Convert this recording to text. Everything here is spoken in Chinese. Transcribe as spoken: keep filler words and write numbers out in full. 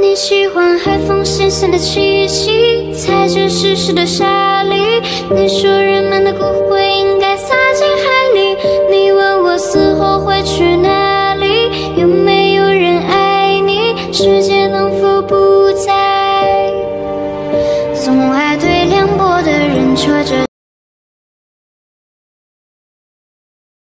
你喜欢海风咸咸的气息，踩着湿湿的沙砾。你说人们的骨灰应该撒进海里。你问我死后会去哪里？有没有人爱你？世界能否不再总爱对凉薄的人扯着